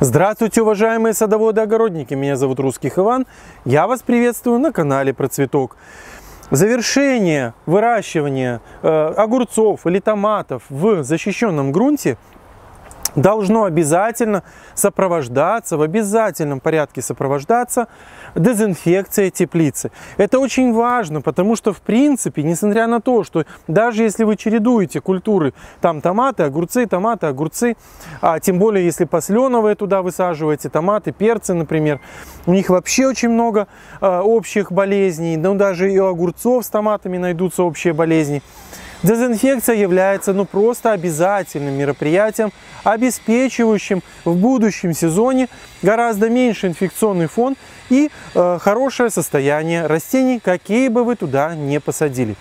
Здравствуйте, уважаемые садоводы-огородники! Меня зовут Русских Иван. Я вас приветствую на канале Про Цветок. Завершение выращивания огурцов или томатов в защищенном грунте должно обязательно сопровождаться, в обязательном порядке сопровождаться дезинфекцией теплицы. Это очень важно, потому что, в принципе, несмотря на то, что даже если вы чередуете культуры, там томаты, огурцы, а тем более, если посленовые туда высаживаете, томаты, перцы, например, у них вообще очень много общих болезней, но даже и у огурцов с томатами найдутся общие болезни. Дезинфекция является просто обязательным мероприятием, обеспечивающим в будущем сезоне гораздо меньше инфекционный фон и хорошее состояние растений, какие бы вы туда не посадили.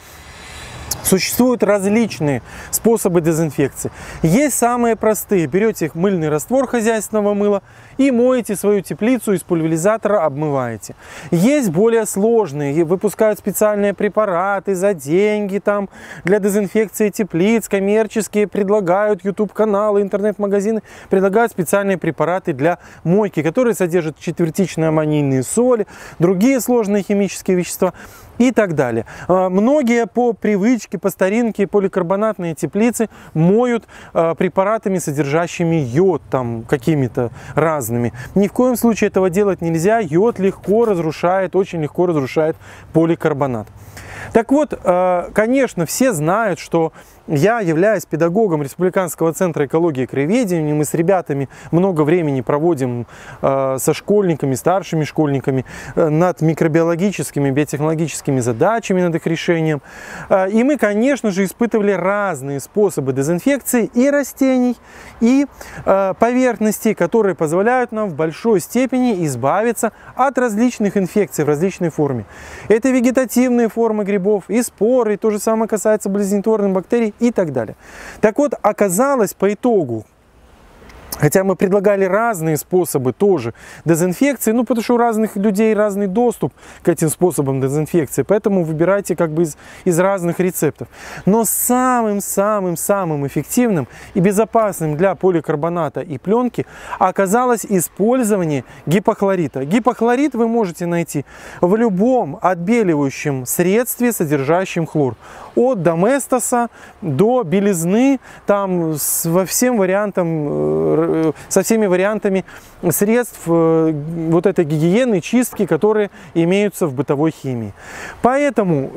Существуют различные способы дезинфекции. Есть самые простые. Берете мыльный раствор хозяйственного мыла и моете свою теплицу, из пульверизатора обмываете. Есть более сложные. Выпускают специальные препараты за деньги там, для дезинфекции теплиц. Коммерческие предлагают, YouTube-каналы, интернет-магазины предлагают специальные препараты для мойки, которые содержат четвертичные аммонийные соли, другие сложные химические вещества и так далее. Многие по привычке, по старинке поликарбонатные теплицы моют препаратами, содержащими йод, там какими-то разными. Ни в коем случае этого делать нельзя. Йод легко разрушает, очень легко разрушает поликарбонат. Так вот, конечно, все знают, что я являюсь педагогом Республиканского центра экологии и краеведения. Мы с ребятами много времени проводим со школьниками, старшими школьниками над микробиологическими, биотехнологическими задачами, над их решением. И мы, конечно же, испытывали разные способы дезинфекции и растений, и поверхностей, которые позволяют нам в большой степени избавиться от различных инфекций в различной форме. Это вегетативные формы грибов, и споры, и то же самое касается болезнетворных бактерий, и так далее. Так вот, оказалось по итогу, хотя мы предлагали разные способы тоже дезинфекции, потому что у разных людей разный доступ к этим способам дезинфекции, поэтому выбирайте из разных рецептов. Но самым эффективным и безопасным для поликарбоната и пленки оказалось использование гипохлорита. Гипохлорит вы можете найти в любом отбеливающем средстве, содержащем хлор. От доместоса до белизны, там со всеми вариантами средств вот этой гигиены, чистки, которые имеются в бытовой химии. Поэтому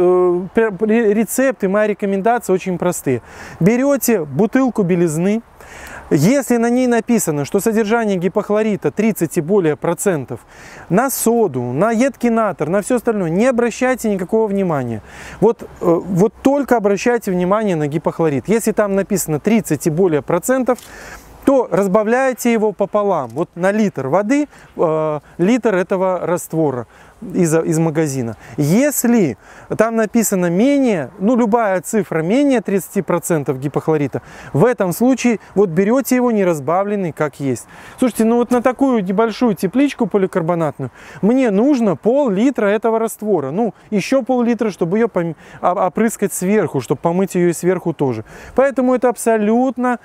рецепты, моя рекомендация очень простые. Берете бутылку белизны. Если на ней написано, что содержание гипохлорита 30 и более процентов, на соду, на едкий натр, на все остальное, не обращайте никакого внимания. Вот только обращайте внимание на гипохлорит. Если там написано 30 и более процентов, то разбавляйте его пополам. Вот на литр воды, литр этого раствора из магазина. Если там написано менее, любая цифра менее 30% гипохлорита, в этом случае вот берете его неразбавленный как есть. Слушайте, вот на такую небольшую тепличку поликарбонатную мне нужно пол-литра этого раствора. Еще пол-литра, чтобы ее опрыскать сверху, чтобы помыть ее и сверху тоже. Поэтому это абсолютно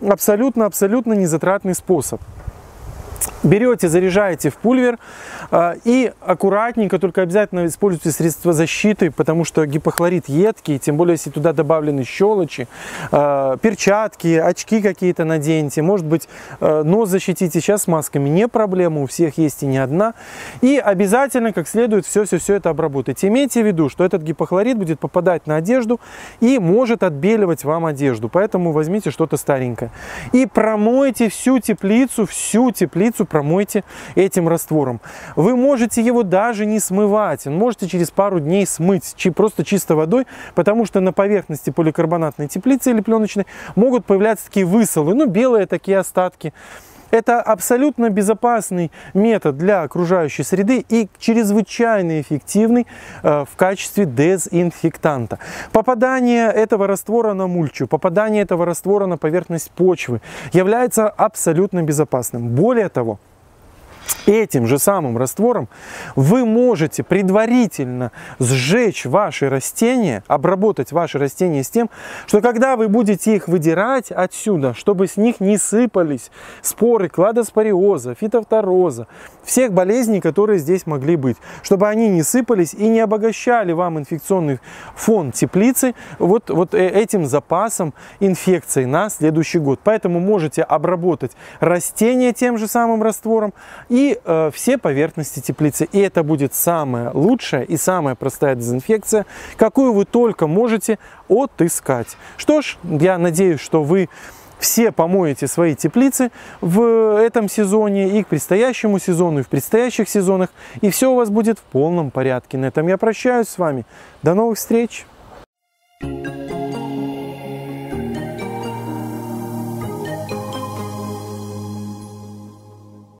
незатратный способ. Берете, заряжаете в пульвер и аккуратненько, только обязательно используйте средства защиты, потому что гипохлорит едкий, тем более, если туда добавлены щелочи, перчатки, очки какие-то наденьте, может быть, нос защитите. Сейчас с масками не проблема, у всех есть и не одна. И обязательно, как следует, все это обработайте. Имейте в виду, что этот гипохлорит будет попадать на одежду и может отбеливать вам одежду, поэтому возьмите что-то старенькое. И промойте всю теплицу промойте этим раствором. Вы можете его даже не смывать, можете через пару дней смыть просто чистой водой, потому что на поверхности поликарбонатной теплицы или пленочной могут появляться такие высолы, белые такие остатки. Это абсолютно безопасный метод для окружающей среды и чрезвычайно эффективный в качестве дезинфектанта. Попадание этого раствора на мульчу, попадание этого раствора на поверхность почвы является абсолютно безопасным. Более того, Этим же самым раствором вы можете предварительно сжечь ваши растения, обработать ваши растения с тем, что когда вы будете их выдирать отсюда, чтобы с них не сыпались споры кладоспориоза, фитофтороза, всех болезней, которые здесь могли быть, чтобы они не сыпались и не обогащали вам инфекционный фон теплицы вот этим запасом инфекций на следующий год. Поэтому можете обработать растения тем же самым раствором и все поверхности теплицы. И это будет самая лучшая и самая простая дезинфекция, какую вы только можете отыскать. Что ж, я надеюсь, что вы все помоете свои теплицы в этом сезоне и к предстоящему сезону, и в предстоящих сезонах. И все у вас будет в полном порядке. На этом я прощаюсь с вами. До новых встреч!